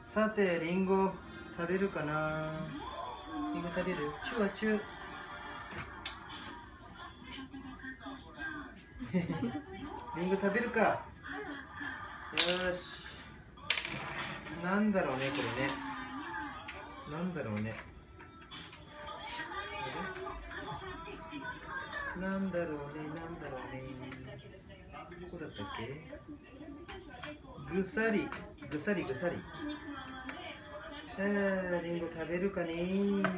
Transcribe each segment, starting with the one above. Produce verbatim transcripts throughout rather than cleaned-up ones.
さて、リンゴ食べるかな。リンゴ食べる？チューはチュー。リンゴ食べるか。よーし。なんだろうね、これね。なんだろうね。なんだろうね、なんだろうね。どこだったっけ？ぐさり、ぐさりぐさり。あー、リンゴ食べるかね。リンゴ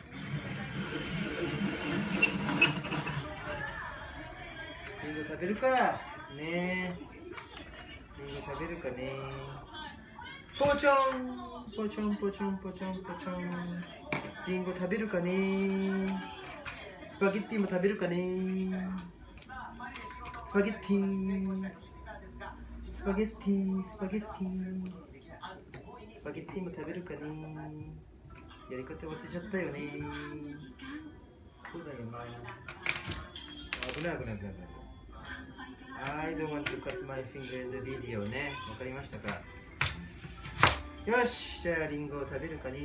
食べるか。ねえ。リンゴ食べるかね。ポチョン、ポチョンポチョンポチョンポチョン。リンゴ食べるかね。スパゲッティも食べるかね。スパゲッティ、スパゲッティ、スパゲッティ、スパゲッティも食べるかね。やり方忘れちゃったよね。そうだよな。危ない危ない危ない危ない。I don't want to cut my finger in the video ね。わかりましたか？よし、じゃあリンゴを食べるかね。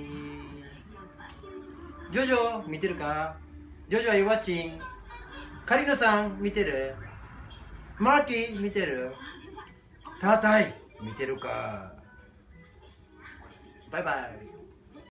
ジョジョ見てるか？ジョジョ are you watching？ カリノさん見てる？マーキー見てる？タータイ見てるか？バイバイ。